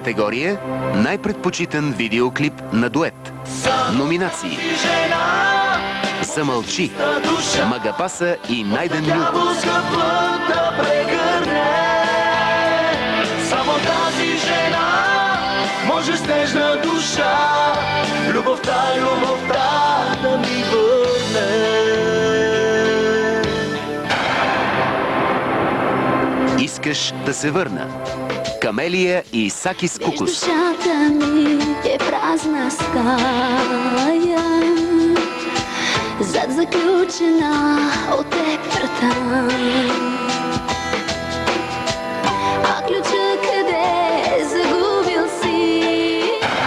Категория най-предпочитан видеоклип на дует. Номинации: Замълчи, Магапаса и Найден Милков. Само тази жена може с нежна душа любовта да ми върне. Искаш да се върна. Камелия и Сакис Кукус. Душата ми е празна стая, зад заключена от теб врата. А ключа къде загубил си?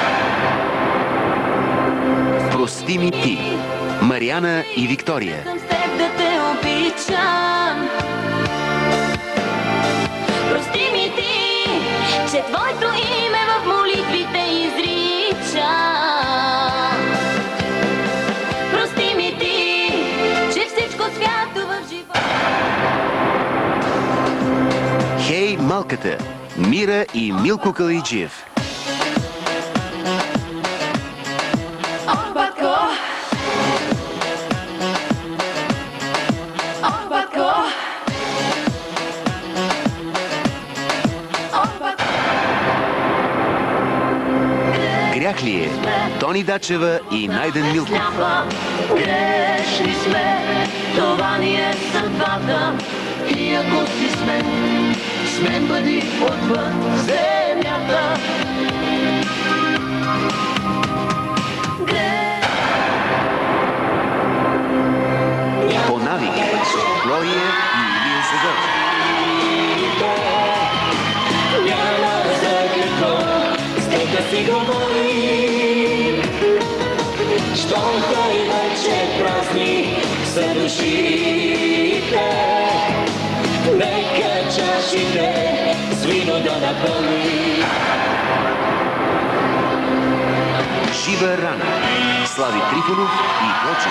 Прости ми ти. Мариана и Виктория. Към теб да те обичам. Прости ми ти, че твоето име в молитвите изричам. Прости ми ти, че всичко свято в живота. Хей, малката. Мира и Милко Калайджиев. Грях ли е? Тони Дачева и Найден Милков. Грешни сме, това ни е съдбата. И ако си с мен бъди отвън земята. По навик. Глория и Илия Задор. Няма за какво, стека си говорим. Щом той вече празни са душите, нека чашите с вино да напълни. Жива рана. Слави Трифонов и Гочев.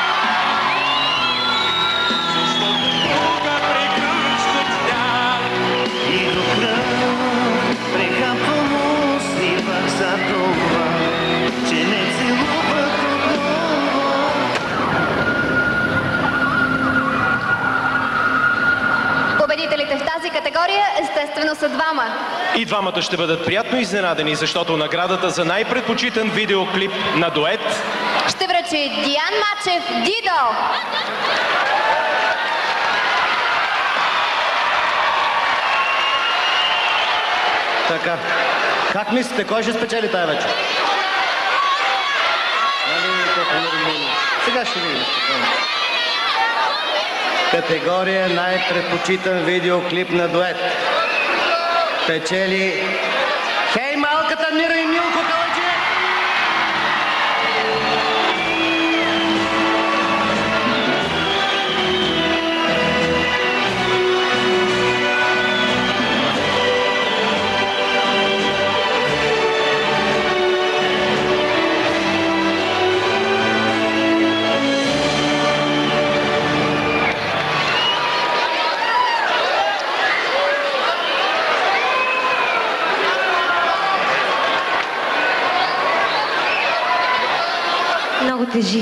Победителите в тази категория естествено са двама. И двамата ще бъдат приятно изненадени, защото наградата за най-предпочитан видеоклип на дует Ще връчи Диан Мачев Дидо. Така, как мислите, кой ще спечели тая вечер? Сега ще видим. Категория най-предпочитан видеоклип на дует. Печели Хей, малката Мира и Милко Калайджиев! Много тежи.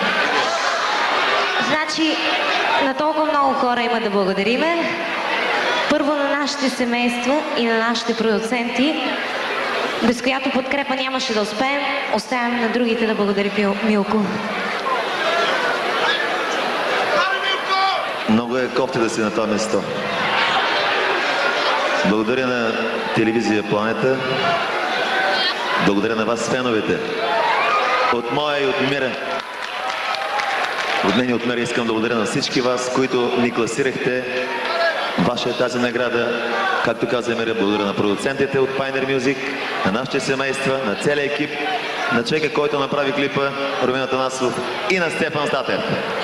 Значи, на толкова много хора има да благодариме. Първо на нашите семейства и на нашите продуценти, без която подкрепа нямаше да успеем. Оставям на другите да благодари Милко. Много е кофти да си на това место. Благодаря на телевизия Планета. Благодаря на вас, феновете. От моя и от Мира. От мен и от Мира искам да благодаря на всички вас, които ни класирахте. Ваша е тази награда. Както каза Мира, благодаря на продуцентите от Pioneer Music, на нашите семейства, на целия екип, на човека, който направи клипа, Румен Атанасов, и на Стефан Статев.